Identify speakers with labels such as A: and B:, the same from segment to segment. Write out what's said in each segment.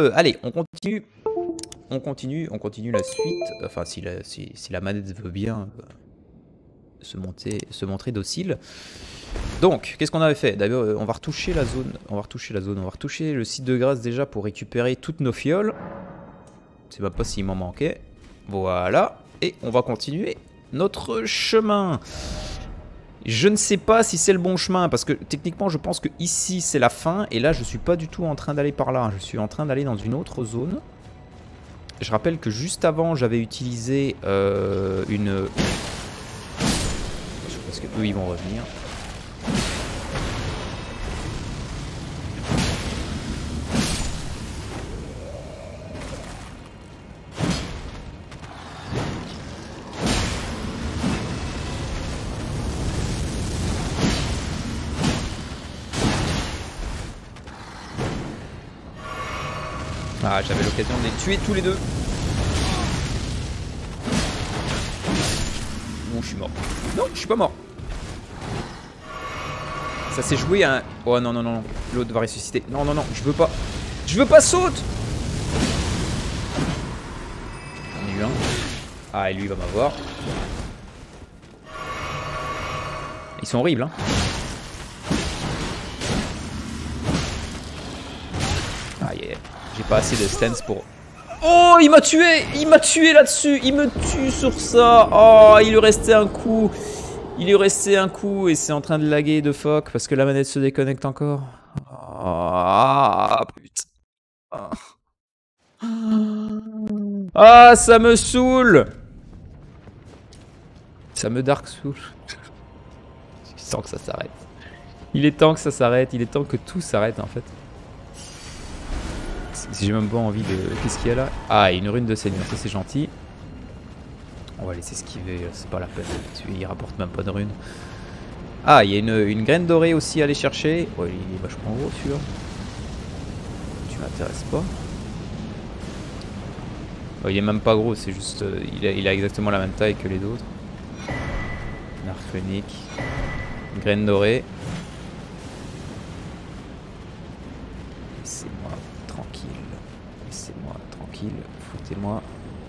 A: Allez, on continue. On continue la suite. Enfin, si la manette veut bien se montrer docile. Donc, qu'est-ce qu'on avait fait? D'abord, on va retoucher la zone. On va retoucher le site de grâce déjà pour récupérer toutes nos fioles. Je sais pas s'il m'en manquait. Voilà. Et on va continuer notre chemin. Je ne sais pas si c'est le bon chemin parce que techniquement je pense que ici c'est la fin et là je suis pas du tout en train d'aller par là. Je suis en train d'aller dans une autre zone. Je rappelle que juste avant j'avais utilisé une... Parce que eux ils vont revenir. Ah, j'avais l'occasion de les tuer tous les deux. Bon, je suis mort. Non, je suis pas mort. Ça s'est joué à un... Oh non, non, non, non. L'autre va ressusciter. Non, non, non, je veux pas. Je veux pas saute. J'en ai eu un. Ah, et lui, il va m'avoir. Ils sont horribles, hein. Ah, yeah. J'ai pas assez de stance pour... Oh, il m'a tué! Il m'a tué là-dessus! Il me tue sur ça! Oh, il lui restait un coup! Il lui restait un coup et c'est en train de laguer de fuck parce que la manette se déconnecte encore. Ah, putain. Ah, ça me saoule! Ça me dark soul. Je sens que ça s'arrête. Il est temps que ça s'arrête. Il est temps que tout s'arrête en fait. J'ai même pas envie de... Qu'est-ce qu'il y a là? Ah, une rune de seigneur, ça c'est gentil. On va laisser esquiver, c'est pas la peine. Il rapporte même pas de rune. Ah, il y a une graine dorée aussi à aller chercher. Ouais, il est vachement gros celui-là. Tu m'intéresses pas. Oh, il est même pas gros, c'est juste... il a exactement la même taille que les autres. Un arc phonique. Une graine dorée. Laissez-moi tranquille. Laissez-moi tranquille. Foutez-moi...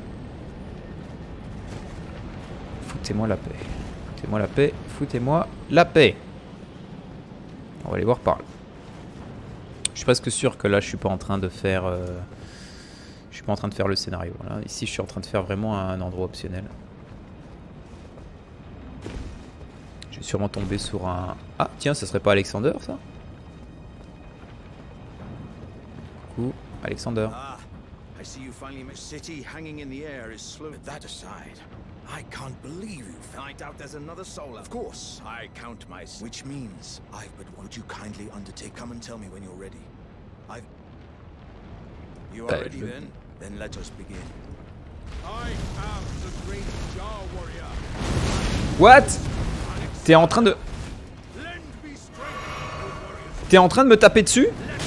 A: Foutez-moi la paix. Foutez-moi la paix. Foutez-moi la paix. On va aller voir par là. Je suis presque sûr que là je suis pas en train de faire... je suis pas en train de faire le scénario. Là. Ici je suis en train de faire vraiment un endroit optionnel. Je vais sûrement tomber sur un... Ah tiens, ça serait pas Alexander ça? Coucou, Alexander.
B: I see you finally met. City hanging in the air is slow. But that aside, I can't believe you. I doubt there's another soul. Of course, I count my. Which means I've but one. Would you kindly undertake? Come and tell me when you're ready. I've. You are ready then? Then let us begin. I am the great Jar warrior.
A: What? T'es en train de... T'es en train de me taper dessus?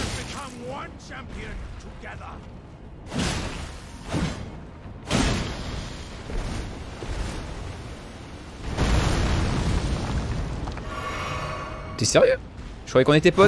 A: T'es sérieux? Je croyais qu'on était potes.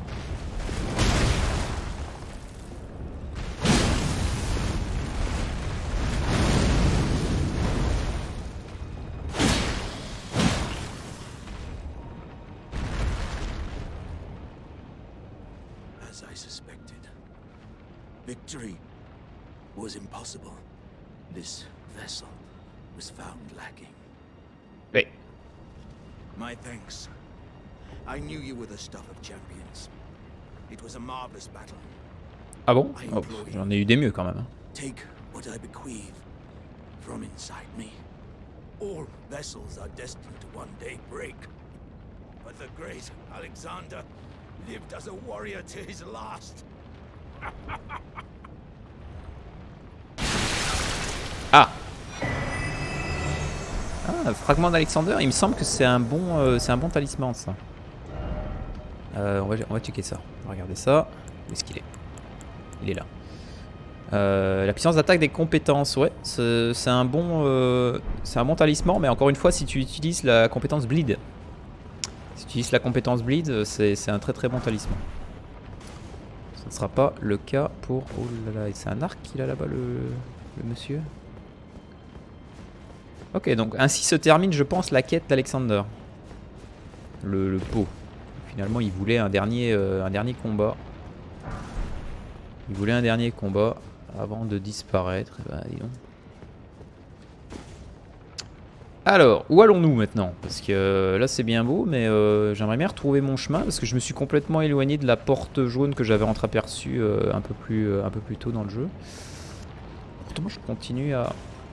B: As I suspected, victory was impossible. This vessel was found lacking.
A: Wait.
B: My thanks. I knew you were the stuff of champions. It was a marvelous battle.
A: Ah bon? Oh, j'en ai eu des mieux quand même.
B: Take what I bequeath from inside me. All vessels are destined to one day break. But the great Alexander lived as a warrior to his last.
A: Ah! Ah, fragment d'Alexander, il me semble que c'est un bon talisman ça. On va checker ça. On va regarder ça. Où est-ce qu'il est? Il est là. La puissance d'attaque des compétences, ouais, c'est un bon talisman, mais encore une fois, si tu utilises la compétence bleed, c'est un très très bon talisman. ne sera pas le cas pour... Oh là là, c'est un arc qu'il a là-bas le monsieur. Ok, donc ainsi se termine, je pense, la quête d'Alexander. Le pot. Finalement, il voulait un dernier combat. Il voulait un dernier combat avant de disparaître. Bah, dis donc. Alors, où allons-nous maintenant? Parce que là c'est bien beau, mais j'aimerais bien retrouver mon chemin parce que je me suis complètement éloigné de la porte jaune que j'avais entreaperçue un peu plus tôt dans le jeu. Pourtant je continue à...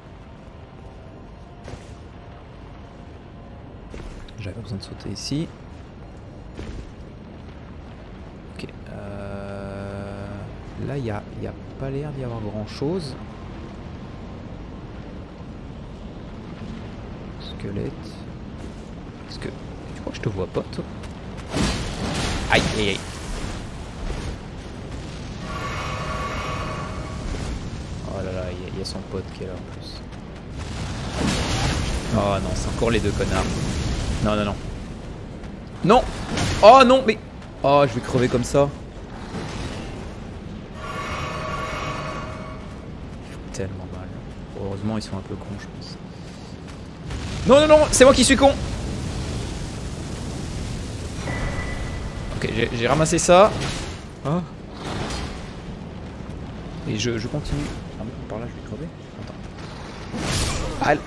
A: J'avais besoin de sauter ici. Ok. Là il n'y a pas l'air d'y avoir grand chose. Squelette. Est-ce que... Tu crois que je te vois pas, toi? Aïe, aïe, aïe. Oh là là, il y a son pote qui est là en plus. Oh non, c'est encore les deux connards. Non, non, non. Non! Oh non, mais... Oh, je vais crever comme ça. Tellement mal. Heureusement, ils sont un peu cons, je pense. Non, non, non, c'est moi qui suis con. Ok, j'ai ramassé ça. Oh. Et je continue. Ah bon, par là, je vais crever. Attends. Allez.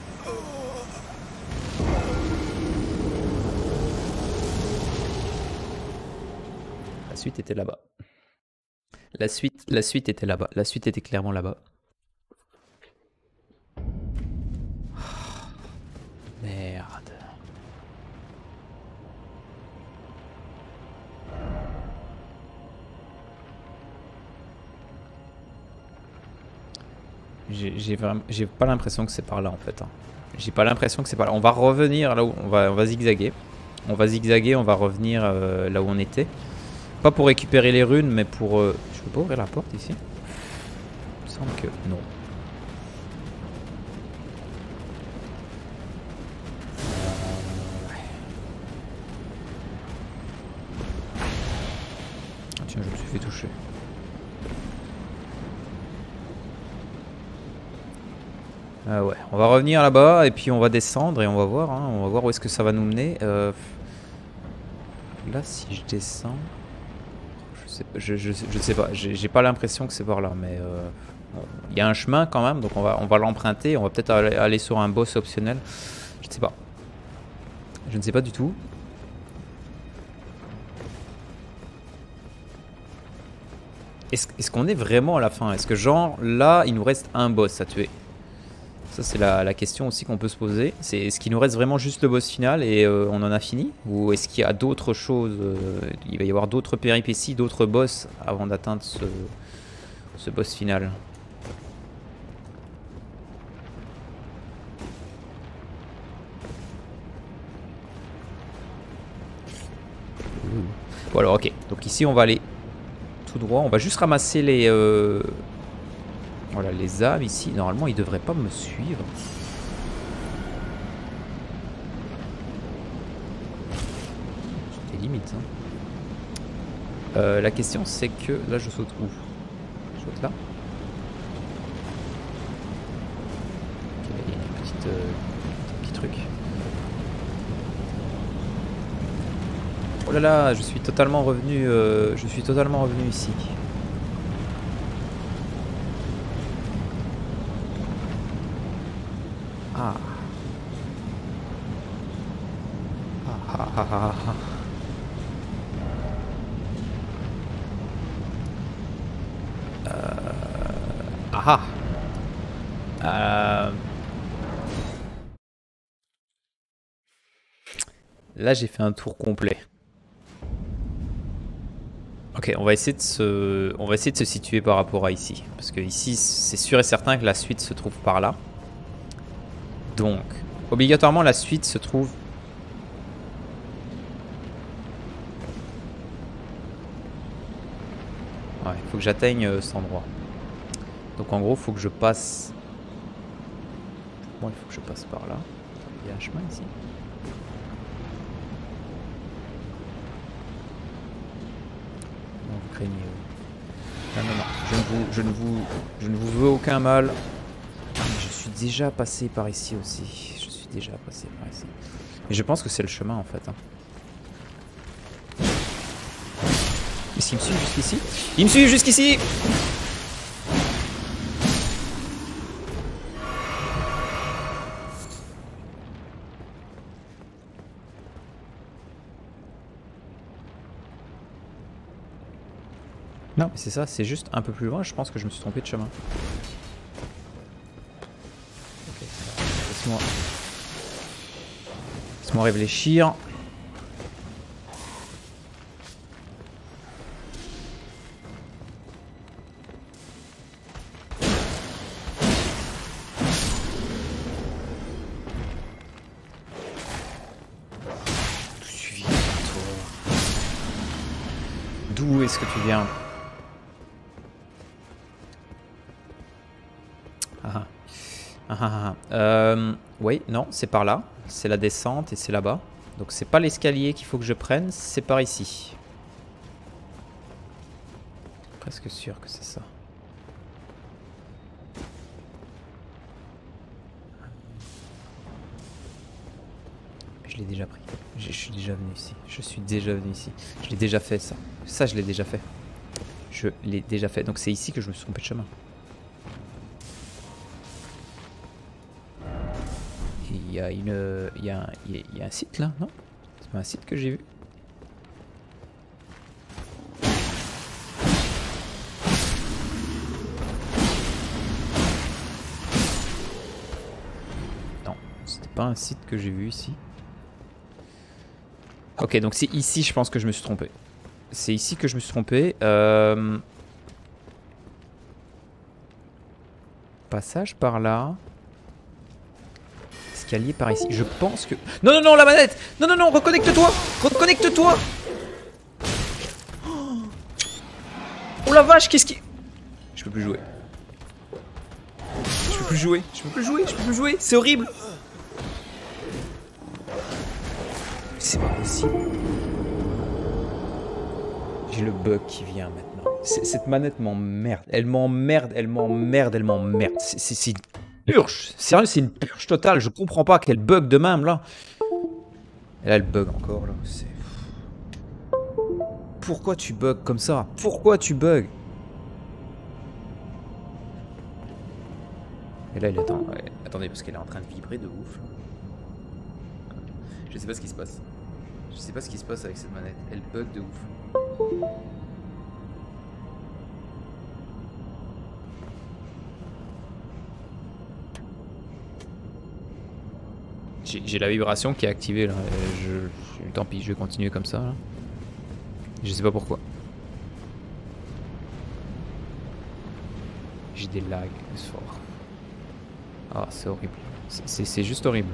A: La suite était là-bas. La suite était là-bas. La suite était clairement là-bas. Merde. J'ai pas l'impression que c'est par là en fait. Hein. J'ai pas l'impression que c'est par là. On va revenir là où on va zigzaguer. On va zigzaguer, on va revenir là où on était. Pas pour récupérer les runes, mais pour... Je peux pas ouvrir la porte ici? Il me semble que non. Ah, tiens, je me suis fait toucher. Ah ouais, on va revenir là-bas et puis on va descendre et on va voir. Hein, on va voir où est-ce que ça va nous mener. Là, si je descends... Je sais pas, j'ai pas l'impression que c'est par là, mais il y a un chemin quand même, donc on va l'emprunter, on va peut-être aller sur un boss optionnel, je ne sais pas. Je ne sais pas du tout. Est-ce qu'on est vraiment à la fin? Est-ce que genre là, il nous reste un boss à tuer? Ça c'est la question aussi qu'on peut se poser. C'est est-ce qu'il nous reste vraiment juste le boss final et on en a fini? Ou est-ce qu'il y a d'autres choses? Il va y avoir d'autres péripéties, d'autres boss avant d'atteindre ce boss final. Bon alors ok, donc ici on va aller tout droit, on va juste ramasser les... Voilà, les âmes ici, normalement ils devraient pas me suivre. C'était limite. Hein. La question c'est que là je saute où? Je saute là. Ok, il y a un petit truc. Oh là là, je suis totalement revenu ici. Ah. Ah ah ah ah. Ah ah. Là j'ai fait un tour complet. Ok, on va essayer de se situer par rapport à ici. Parce que ici, c'est sûr et certain que la suite se trouve par là. Donc, obligatoirement, la suite se trouve... Ouais, il faut que j'atteigne cet endroit. Donc en gros, il faut que je passe... Bon, il faut que je passe par là. Il y a un chemin ici. Non, vous craignez... Non, non, non, je ne vous veux aucun mal. Je suis déjà passé par ici aussi. Je suis déjà passé par ici. Mais je pense que c'est le chemin en fait. Hein. Est-ce qu'il me suit jusqu'ici? Il me suit jusqu'ici! Non, mais c'est ça, c'est juste un peu plus loin, je pense que je me suis trompé de chemin. Ok, laisse-moi réfléchir. Tu viens, toi. D'où est-ce que tu viens? Oui, non, c'est par là. C'est la descente et c'est là-bas. Donc c'est pas l'escalier qu'il faut que je prenne, c'est par ici. Presque sûr que c'est ça. Je l'ai déjà pris. Je suis déjà venu ici. Je suis déjà venu ici. Je l'ai déjà fait ça. Ça, je l'ai déjà fait. Je l'ai déjà fait. Donc c'est ici que je me suis trompé de chemin. Il y a un site là, non? C'est pas un site que j'ai vu? Non, c'était pas un site que j'ai vu ici. Ok, donc c'est ici, je pense que je me suis trompé. C'est ici que je me suis trompé. Passage par là. Escalier par ici. Je pense que... Non, non, non, la manette! Non, non, non, reconnecte-toi! Reconnecte-toi! Oh la vache, qu'est-ce qui... Je peux plus jouer. Je peux plus jouer. Je peux plus jouer. Je peux plus jouer. C'est horrible. C'est pas possible. J'ai le bug qui vient maintenant. Cette manette m'emmerde. Elle m'emmerde, elle m'emmerde, elle m'emmerde. C'est une purge. Sérieux, c'est une purge totale. Je comprends pas qu'elle bug de même là. Et là, elle bug encore là. Pourquoi tu bugs comme ça? Pourquoi tu bugs? Et là, il attend. Ouais. Attendez, parce qu'elle est en train de vibrer de ouf. Je sais pas ce qui se passe. Je sais pas ce qui se passe avec cette manette. Elle bug de ouf. J'ai la vibration qui est activée là. Tant pis, je vais continuer comme ça là. Je sais pas pourquoi. J'ai des lags fort. Ah, c'est horrible. C'est juste horrible.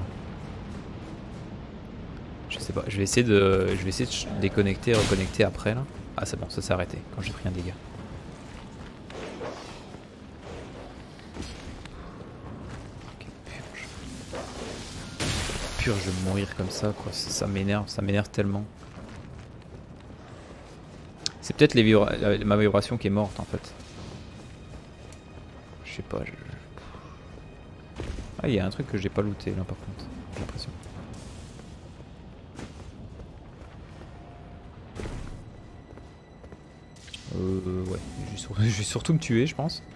A: Je sais pas. Je vais essayer de déconnecter et reconnecter après là. Ah, c'est bon, ça s'est arrêté quand j'ai pris un dégât. Je vais mourir comme ça quoi, ça m'énerve tellement. C'est peut-être ma vibration qui est morte en fait. Je sais pas. Ah, il y a un truc que j'ai pas looté là par contre, j'ai l'impression. Ouais, je vais surtout me tuer je pense.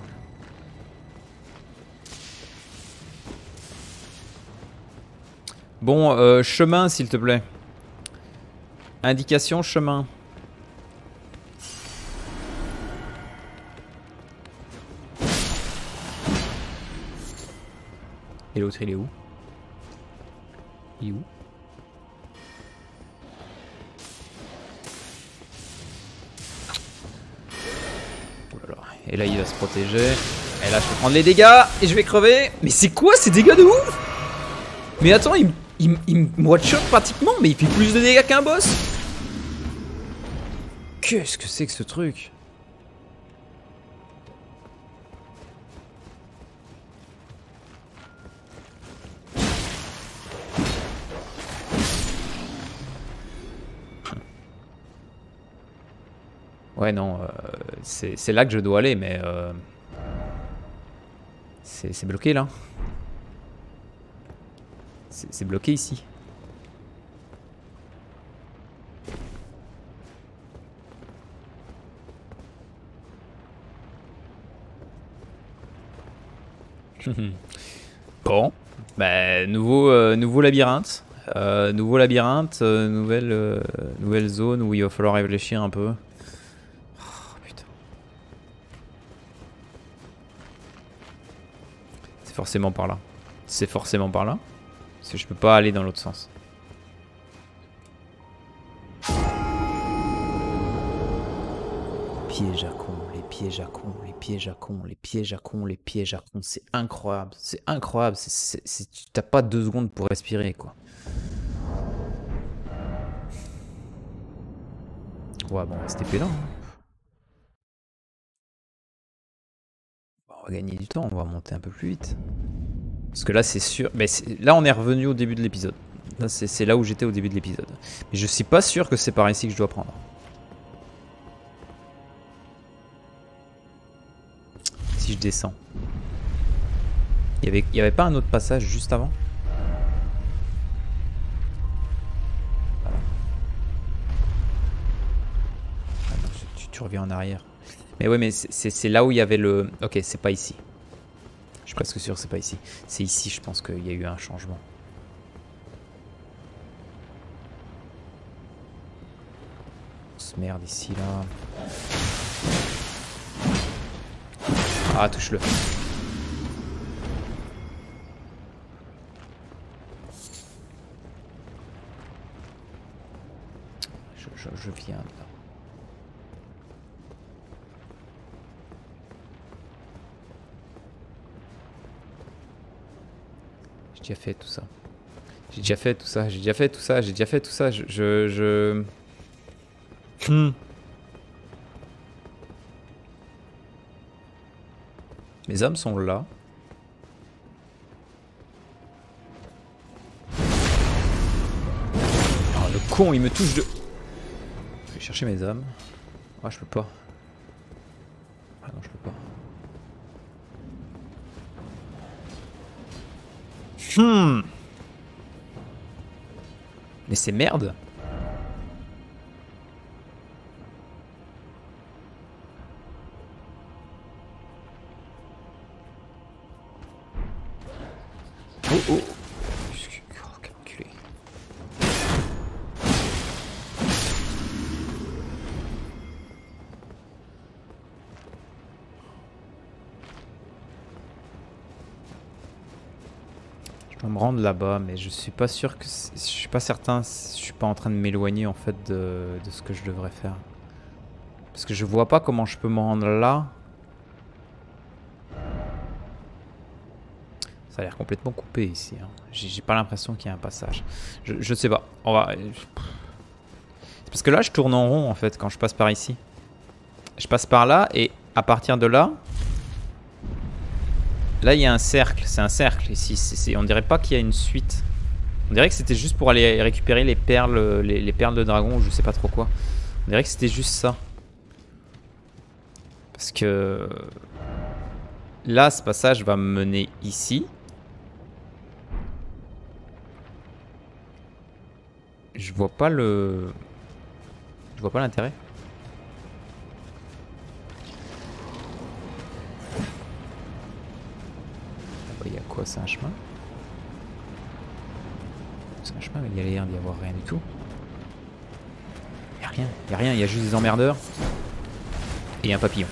A: Bon, chemin s'il te plaît. Indication chemin. Et l'autre il est où? Il est où? Oh là là. Et là il va se protéger. Et là je vais prendre les dégâts et je vais crever. Mais c'est quoi ces dégâts de ouf? Mais attends, il me one-shot pratiquement, mais il fait plus de dégâts qu'un boss. Qu'est-ce que c'est que ce truc? Ouais non, c'est là que je dois aller, mais c'est bloqué là. C'est bloqué ici. Bon, bah, nouveau labyrinthe. Nouvelle zone où il va falloir réfléchir un peu. Oh, putain. C'est forcément par là. C'est forcément par là. Parce que je peux pas aller dans l'autre sens. Piège à con, les pièges à con, les pièges à con, les pièges à con, les pièges à con. C'est incroyable, c'est incroyable. T'as pas 2 secondes pour respirer, quoi. Ouais, bon, on va se TP là. On va gagner du temps, on va monter un peu plus vite. Parce que là, c'est sûr. Mais là, on est revenu au début de l'épisode. Là, c'est là où j'étais au début de l'épisode. Mais je suis pas sûr que c'est par ici que je dois prendre. Si je descends. Il y avait pas un autre passage juste avant? Ah non, tu reviens en arrière. Mais ouais, mais c'est là où il y avait le... Ok, c'est pas ici. Je suis presque sûr que c'est pas ici. C'est ici, je pense qu'il y a eu un changement. Ce merde ici, là. Ah, touche-le. Je viens là. J'ai déjà fait tout ça. J'ai déjà fait tout ça. J'ai déjà fait tout ça. J'ai déjà fait tout ça. Mes âmes sont là. Oh, le con, il me touche de... Je vais chercher mes âmes. Ah, je peux pas. Ah non, je peux pas. Mais c'est merde. Oh oh. Oh, quel enculé. Je dois me rendre là-bas, mais je suis pas sûr que... Je suis pas certain, je suis pas en train de m'éloigner en fait de ce que je devrais faire. Parce que je vois pas comment je peux me rendre là. Ça a l'air complètement coupé ici. Hein. J'ai pas l'impression qu'il y a un passage. Je sais pas. On va... C'est parce que là, je tourne en rond en fait quand je passe par ici. Je passe par là et à partir de là... Là, il y a un cercle. C'est un cercle ici. On dirait pas qu'il y a une suite. On dirait que c'était juste pour aller récupérer les perles, les perles de dragon ou je sais pas trop quoi. On dirait que c'était juste ça. Parce que... Là, ce passage va me mener ici. Je vois pas le... Je vois pas l'intérêt. Il y a quoi? C'est un chemin? C'est un chemin, mais il y a l'air d'y avoir rien du tout. Il y a rien, il y a rien, il y a juste des emmerdeurs. Et un papillon.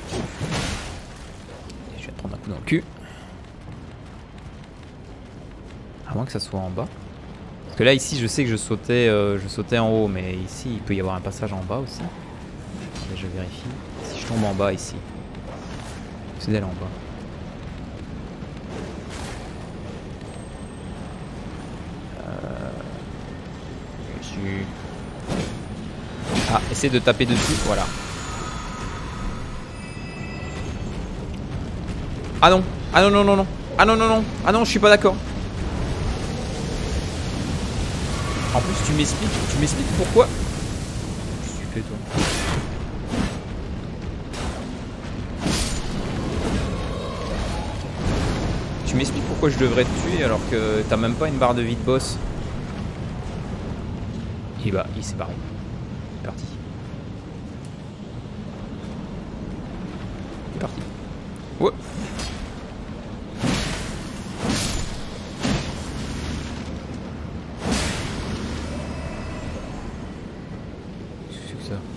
A: Et je vais te prendre un coup dans le cul. À moins que ça soit en bas. Parce que là, ici, je sais que je sautais en haut, mais ici, il peut y avoir un passage en bas aussi. Attendez, je vérifie. Si je tombe en bas ici, c'est d'aller en bas. Ah, essaie de taper dessus, voilà. Ah non, ah non, non, non, non. Ah non, non, non, ah non, je suis pas d'accord. En plus, tu m'expliques pourquoi. Qu'est-ce que tu fais, toi? tu m'expliques pourquoi je devrais te tuer alors que t'as même pas une barre de vie de boss? Et bah, il s'est barré. Il est parti. Il est parti. Ouais. Qu'est-ce que c'est que ça?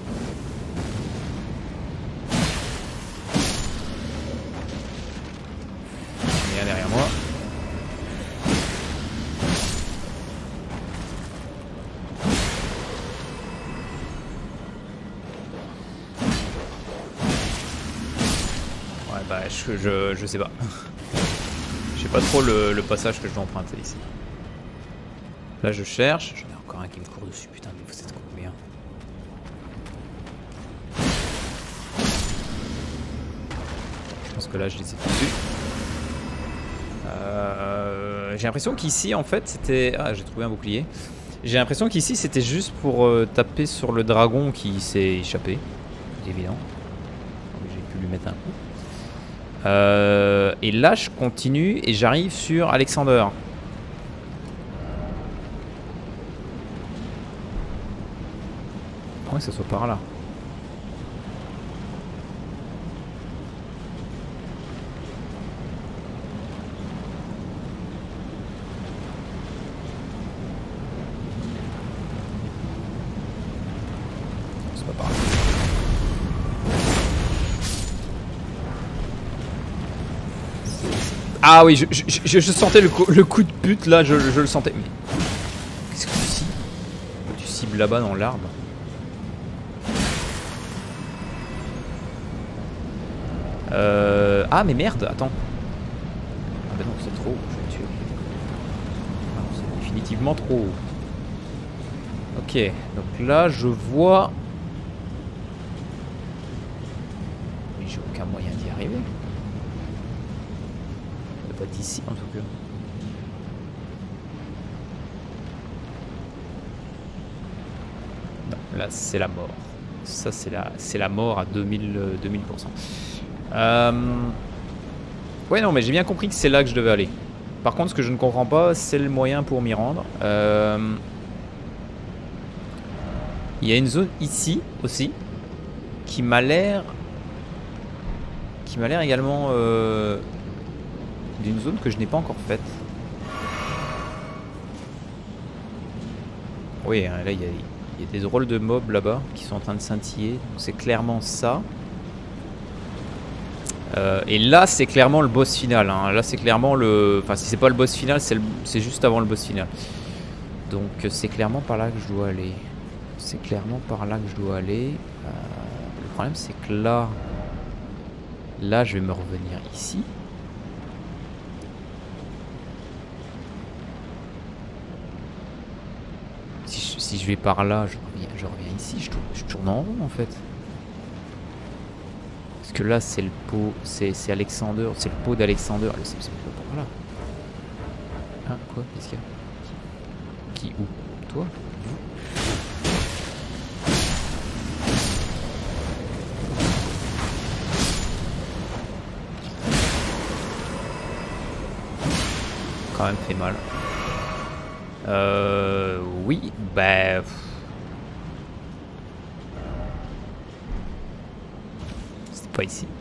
A: Il est derrière moi. Ouais bah je sais pas. Je sais pas trop le passage que je dois emprunter ici. Là je cherche. J'en ai encore un qui me court dessus. Putain mais vous êtes combien? Je pense que là je les ai tous vus. J'ai l'impression qu'ici en fait c'était... Ah j'ai trouvé un bouclier. J'ai l'impression qu'ici c'était juste pour taper sur le dragon qui s'est échappé. C'est évident. J'ai pu lui mettre un coup. Et là je continue et j'arrive sur Alexander. Comment que ça soit par là? C'est pas par là. Ah oui, je sentais le coup de pute là, je le sentais. Mais qu'est-ce que tu cibles? Tu cibles là-bas dans l'arbre. Ah mais merde, attends. Ah bah non, c'est trop, je vais le tuer. Ah, c'est définitivement trop. Ok, donc là je vois... Mais j'ai aucun moyen d'y arriver. Pas d'ici en tout cas. Non, là c'est la mort. Ça c'est la mort à 2000%. Ouais non mais j'ai bien compris que c'est là que je devais aller. Par contre ce que je ne comprends pas c'est le moyen pour m'y rendre. Il y a une zone ici aussi qui m'a l'air également d'une zone que je n'ai pas encore faite. Oui, là il y a des drôles de mobs là-bas qui sont en train de scintiller. C'est clairement ça. Et là c'est clairement le boss final. Hein. Là c'est clairement le... Enfin si c'est pas le boss final, c'est juste avant le boss final. Donc c'est clairement par là que je dois aller. C'est clairement par là que je dois aller. Le problème c'est que là je vais me revenir ici. Si je vais par là, je reviens ici, je tourne en rond en fait. Parce que là c'est le pot, c'est Alexander, c'est le pot d'Alexander. C'est pas par là. Ah quoi? Qu'est-ce qu'il y a? Qui? Où? Toi? Vous? Quand même fait mal. Oui, bah... C'était pas ici.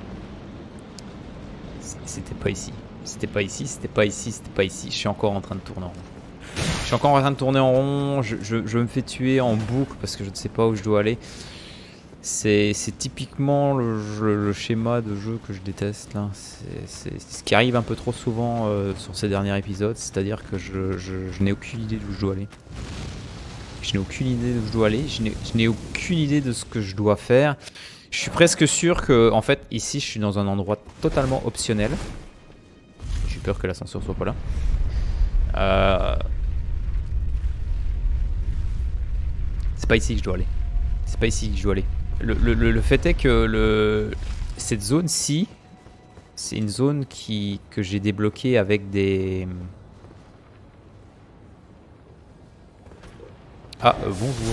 A: C'était pas ici. C'était pas ici, c'était pas ici, c'était pas ici. Je suis encore en train de tourner en rond. Je suis encore en train de tourner en rond. Je me fais tuer en boucle parce que je ne sais pas où je dois aller. C'est typiquement le schéma de jeu que je déteste là. C'est ce qui arrive un peu trop souvent sur ces derniers épisodes, c'est-à-dire que je n'ai aucune idée d'où je dois aller. Je n'ai aucune idée d'où je dois aller, je n'ai aucune idée de ce que je dois faire. Je suis presque sûr que, en fait, ici je suis dans un endroit totalement optionnel. J'ai peur que l'ascenseur soit pas là. C'est pas ici que je dois aller. C'est pas ici que je dois aller. Le fait est que cette zone-ci, c'est une zone que j'ai débloquée avec des... Ah, bonjour.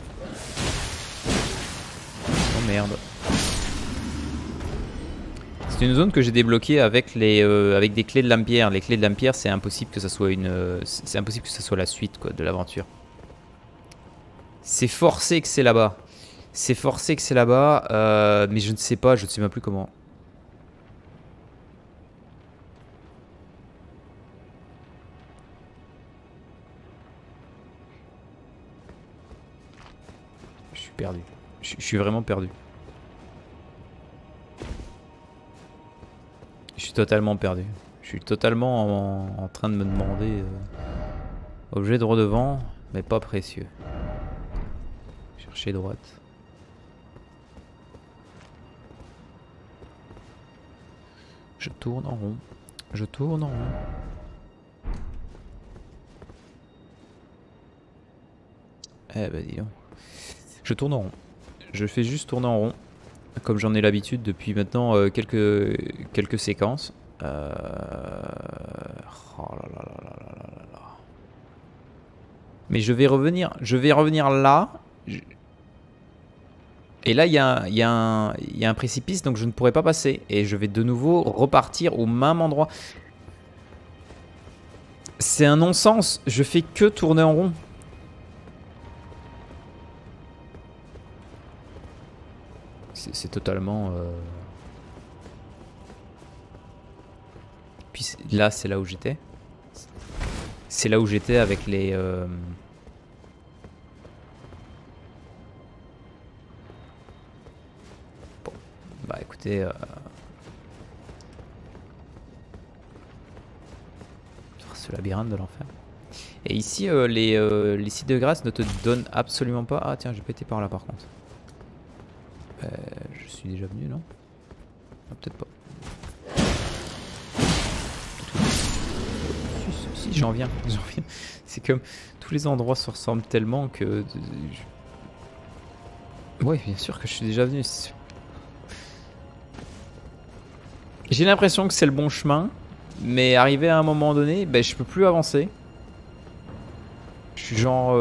A: Oh merde. C'est une zone que j'ai débloquée avec avec des clés de l'Empire. Les clés de l'Empire, c'est impossible que ça soit c'est impossible que ça soit la suite quoi, de l'aventure. C'est forcé que c'est là-bas. C'est forcé que c'est là-bas, mais je ne sais pas, je ne sais même plus comment. Je suis perdu. Je suis vraiment perdu. Je suis totalement perdu. Je suis totalement en train de me demander objet droit devant, mais pas précieux. Chercher droite. Je tourne en rond. Je tourne en rond. Eh ben dis donc. Je tourne en rond. Je fais juste tourner en rond. Comme j'en ai l'habitude depuis maintenant quelques séquences. Oh là là là là là là là. Mais je vais revenir là. Et là, il y a un précipice, donc je ne pourrai pas passer. Et je vais de nouveau repartir au même endroit. C'est un non-sens. Je fais que tourner en rond. C'est totalement... Puis là, c'est là où j'étais. C'est là où j'étais avec les... Bon, bah écoutez... Ce labyrinthe de l'enfer. Et ici, les sites de grâce ne te donnent absolument pas... Ah tiens, j'ai pas été par là par contre. Je suis déjà venu, non? Ah, peut-être pas. Si, j'en viens. C'est comme tous les endroits se ressemblent tellement que... Oui, bien sûr que je suis déjà venu. J'ai l'impression que c'est le bon chemin, mais arrivé à un moment donné, ben, je peux plus avancer. Je suis genre...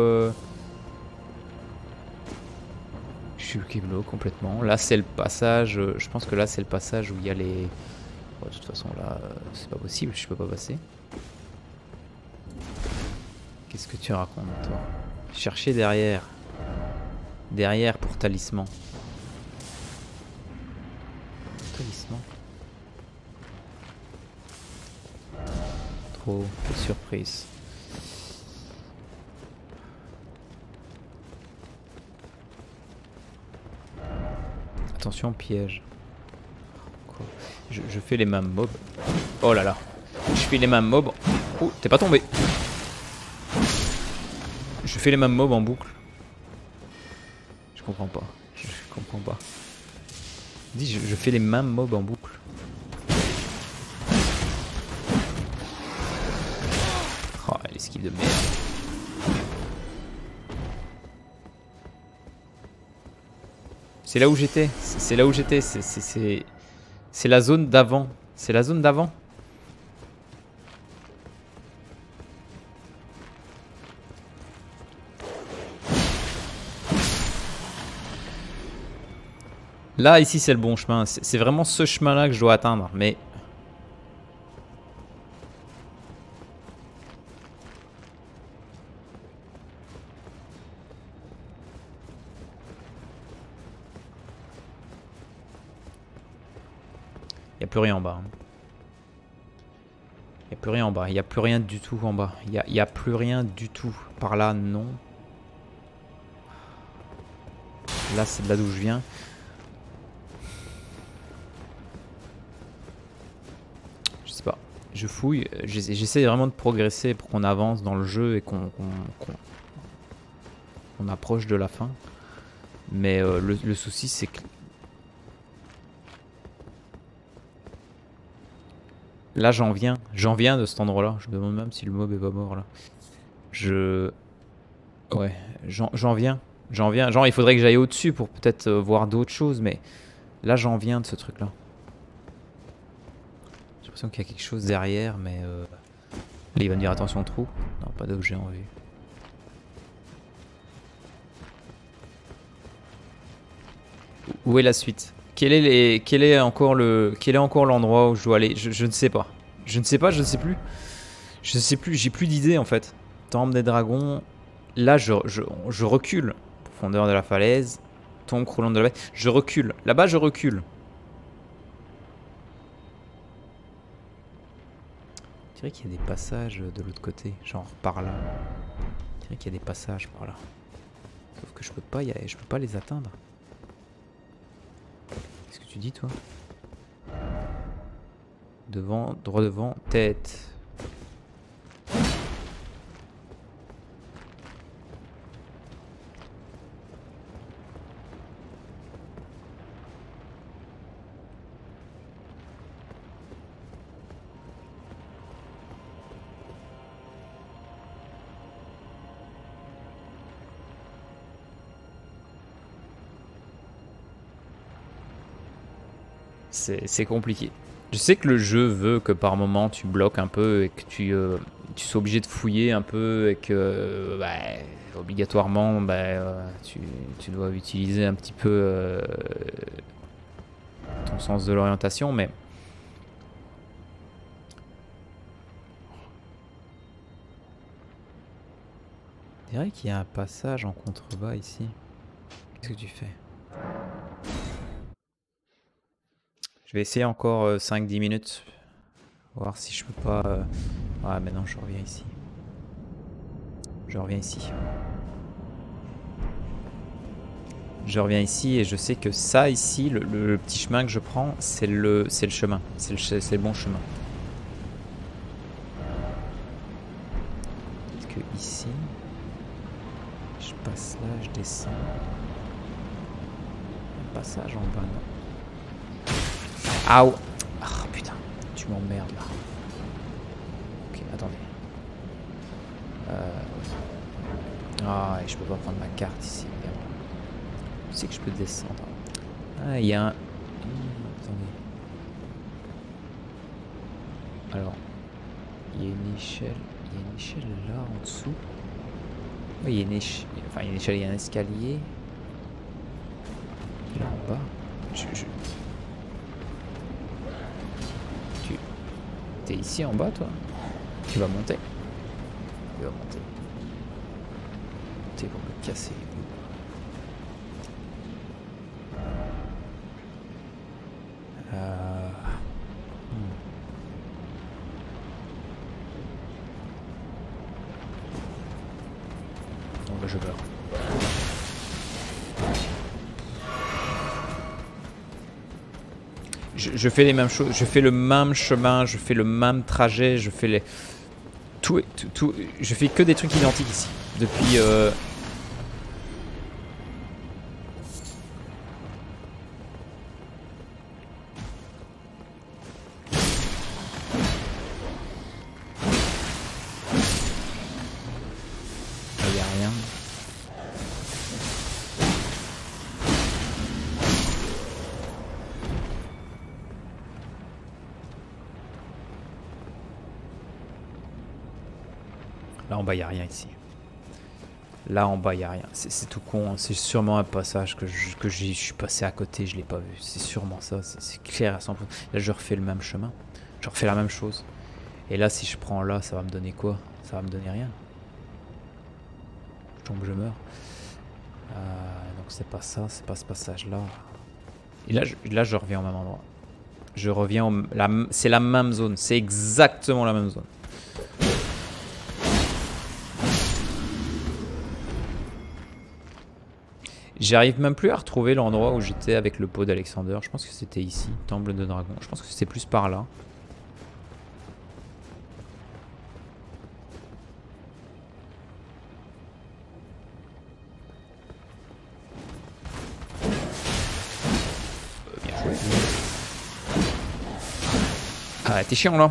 A: Je suis keblo complètement. Là c'est le passage, je pense que là c'est le passage où il y a les... Bon, de toute façon là c'est pas possible, je peux pas passer. Qu'est-ce que tu racontes toi? Chercher derrière. Derrière pour talisman. Talisman. Trop, quelle surprise. Attention piège. Quoi? Je fais les mêmes mobs. Oh là là. Je fais les mêmes mobs. Oh, t'es pas tombé. Je fais les mêmes mobs en boucle. Je comprends pas. Je comprends pas. Dis, je fais les mêmes mobs en boucle. Oh, l'esquive de merde. C'est là où j'étais. C'est là où j'étais. C'est la zone d'avant. C'est la zone d'avant. Là, ici, c'est le bon chemin. C'est vraiment ce chemin-là que je dois atteindre. Mais... il n'y a plus rien en bas. Il n'y a plus rien en bas. Il n'y a plus rien du tout en bas. Il n'y a plus rien du tout. Par là, non. Là, c'est de là d'où je viens. Je sais pas. Je fouille. J'essaie vraiment de progresser pour qu'on avance dans le jeu et qu'on approche de la fin. Mais le souci, c'est que... Là, j'en viens de cet endroit-là. Je me demande même si le mob est pas mort, là. Ouais, j'en viens. Genre, il faudrait que j'aille au-dessus pour peut-être voir d'autres choses, mais... Là, j'en viens de ce truc-là. J'ai l'impression qu'il y a quelque chose derrière, mais... Là, il va me dire attention au trou. Non, pas d'objet en vue. Où est la suite? Quel est encore l'endroit où je dois aller? Je ne sais pas. Je ne sais pas, je ne sais plus. Je ne sais plus, j'ai plus d'idées en fait. Temple des dragons. Là, je recule. Profondeur de la falaise. Tombe croulant de la bête. Je recule. Là-bas, je recule. Je dirais qu'il y a des passages de l'autre côté. Genre par là. Je dirais qu'il y a des passages par là. Sauf que je peux pas les atteindre. Qu'est-ce que tu dis, toi? Devant, droit devant, tête. C'est compliqué. Je sais que le jeu veut que par moment tu bloques un peu et que tu sois obligé de fouiller un peu et que obligatoirement tu dois utiliser un petit peu ton sens de l'orientation, mais je dirais qu'il y a un passage en contrebas ici. Qu'est-ce que tu fais? Je vais essayer encore 5-10 minutes. Voir si je peux pas... Ouais, mais non, je reviens ici. Je reviens ici. Je reviens ici et je sais que ça ici, le petit chemin que je prends, c'est le chemin. C'est le bon chemin. Peut-être que ici, je passe là, je descends. Un passage en bas, non. Ah oh. Oh putain, tu m'emmerdes là. Ok, attendez. Ah, et je peux pas prendre ma carte ici. Je sais que je peux descendre. Ah, il y a un... attendez. Alors, il y a une échelle. Il y a une échelle là en dessous. Oui, il y a une échelle. Enfin, il y a une échelle, il y a un escalier. Là en bas. T'es ici en bas, toi? Tu vas monter. Tu vas monter. T'es pour me casser les couilles. Bon, bah, je meurs. Je fais les mêmes choses, je fais le même chemin, je fais le même trajet, je fais les... Tout, je fais que des trucs identiques ici. Depuis... Il n'y a rien. Là en bas, il n'y a rien ici. Là en bas, il n'y a rien. C'est tout con. Hein. C'est sûrement un passage que je suis passé à côté, je ne l'ai pas vu. C'est sûrement ça. C'est clair à 100%. Là, je refais le même chemin. Je refais la même chose. Et là, si je prends là, ça va me donner quoi? Ça va me donner rien. Je tombe, je meurs. Donc c'est pas ça, c'est pas ce passage-là. Et là, je reviens au même endroit. Je reviens au... C'est la même zone. C'est exactement la même zone. J'arrive même plus à retrouver l'endroit où j'étais avec le pot d'Alexander. Je pense que c'était ici, Temple de Dragon. Je pense que c'était plus par là. Bien joué. Ah, t'es chiant là.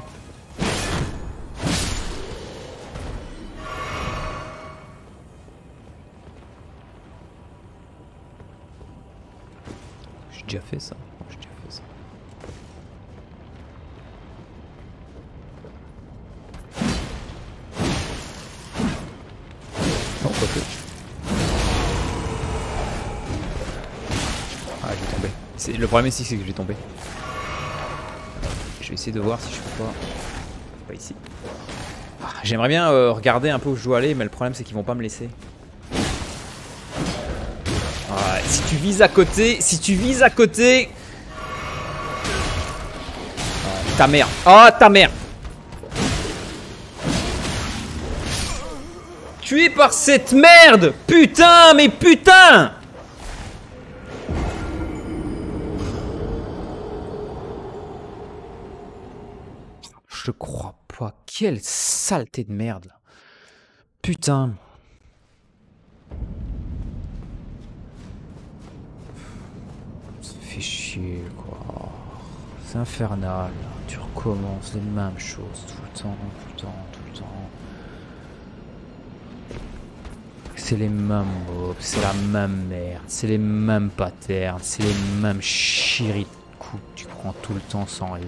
A: J'ai déjà fait ça. J'ai déjà fait ça. Non, pas que. Ah, je vais tomber. Le problème ici, c'est que je vais tomber. Je vais essayer de voir si je peux pas... Pas ici. J'aimerais bien regarder un peu où je dois aller, mais le problème c'est qu'ils vont pas me laisser. Ouais, si tu vises à côté, ta mère. Oh ta mère. Tué par cette merde. Putain, mais putain. Je crois pas. Quelle saleté de merde. Là. Putain. Ça fait chier, quoi. C'est infernal. Tu recommences les mêmes choses tout le temps, tout le temps, tout le temps. C'est les mêmes mobs, c'est la même merde, c'est les mêmes patterns, c'est les mêmes chéris de coups que tu prends tout le temps sans raison.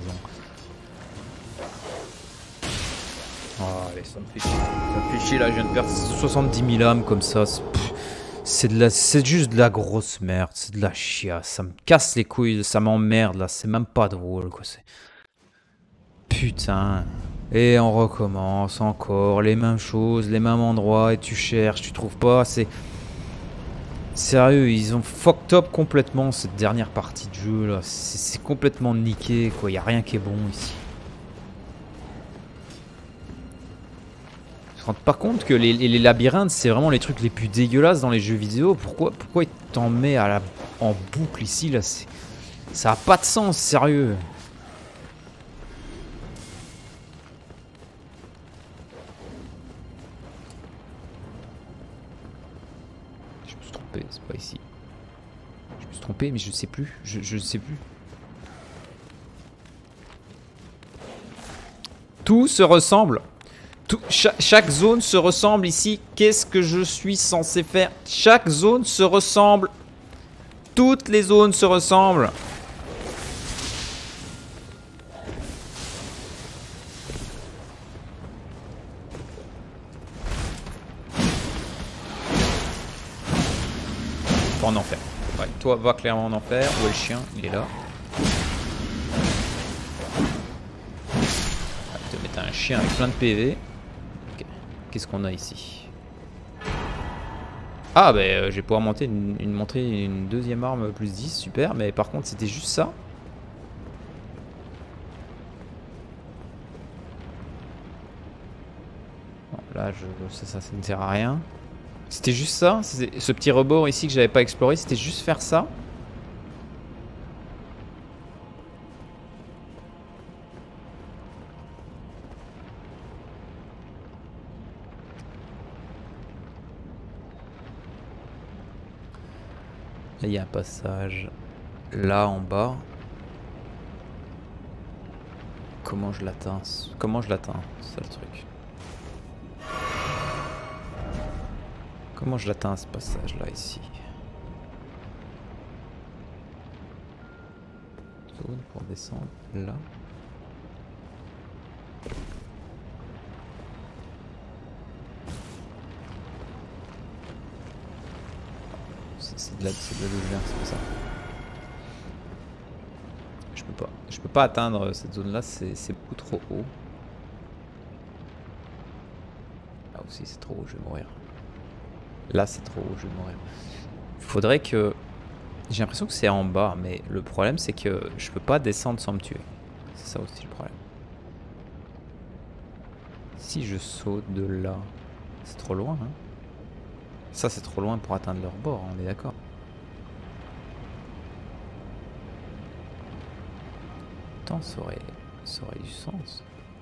A: Oh, allez, ça me fait chier. Ça me fait chier là, je viens de perdre 70 000 âmes comme ça. C'est juste de la grosse merde, c'est de la chiasse. Ça me casse les couilles, ça m'emmerde là, c'est même pas drôle quoi. Putain. Et on recommence encore, les mêmes choses, les mêmes endroits, et tu cherches, tu trouves pas. C'est. Sérieux, ils ont fucked up complètement cette dernière partie de jeu là. C'est complètement niqué quoi, y a rien qui est bon ici. Tu te rends pas compte que les labyrinthes, c'est vraiment les trucs les plus dégueulasses dans les jeux vidéo. Pourquoi ils t'en mettent en boucle ici là? Ça a pas de sens, sérieux. Je me suis trompé, c'est pas ici. Je me suis trompé, mais je sais plus. Je sais plus. Tout se ressemble. Chaque zone se ressemble ici. Qu'est-ce que je suis censé faire? Chaque zone se ressemble. Toutes les zones se ressemblent. Pas en enfer. Ouais, toi, va clairement en enfer. Où est le chien? Il est là. On va te mettre un chien avec plein de PV. Qu'est-ce qu'on a ici? Ah bah je vais pouvoir montrer une deuxième arme plus 10, super, mais par contre c'était juste ça. Bon, là ça ne sert à rien. C'était juste ça, ce petit rebord ici que j'avais pas exploré, c'était juste faire ça. Là, il y a un passage là en bas. Comment je l'atteins? Comment je l'atteins? C'est ça le truc. Comment je l'atteins ce passage là ici? Zone pour descendre là. C'est de là d'où je viens, c'est pour ça. Je peux pas atteindre cette zone là, c'est beaucoup trop haut. Là aussi c'est trop haut, je vais mourir. Là c'est trop haut, je vais mourir. Faudrait que... J'ai l'impression que c'est en bas, mais le problème c'est que je peux pas descendre sans me tuer. C'est ça aussi le problème. Si je saute de là, c'est trop loin hein. Ça c'est trop loin pour atteindre leur bord, on est d'accord. Pourtant ça aurait du sens.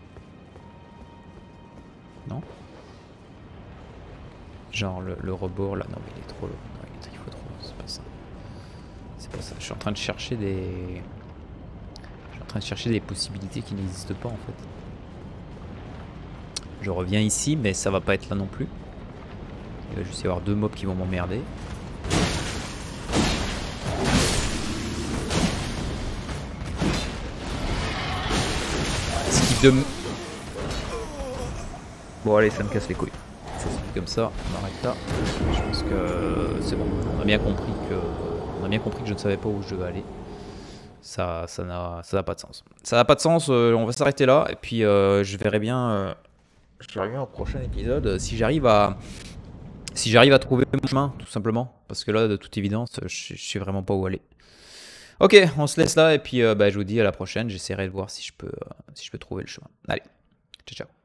A: Non? Genre le rebord là, non mais il est trop loin, non, il faut trop loin, c'est pas ça. C'est pas ça, je suis en train de chercher des... Je suis en train de chercher des possibilités qui n'existent pas en fait. Je reviens ici mais ça va pas être là non plus. Il va juste y avoir deux mobs qui vont m'emmerder. Bon allez, ça me casse les couilles. Ça se fait comme ça, on arrête là. Je pense que c'est bon. On a bien compris que je ne savais pas où je devais aller. Ça n'a pas de sens. Ça n'a pas de sens, on va s'arrêter là, et puis je verrai bien au prochain épisode si j'arrive à trouver mon chemin, tout simplement. Parce que là, de toute évidence, je sais vraiment pas où aller. Ok, on se laisse là, et puis je vous dis à la prochaine. J'essaierai de voir si je peux trouver le chemin. Allez, ciao ciao.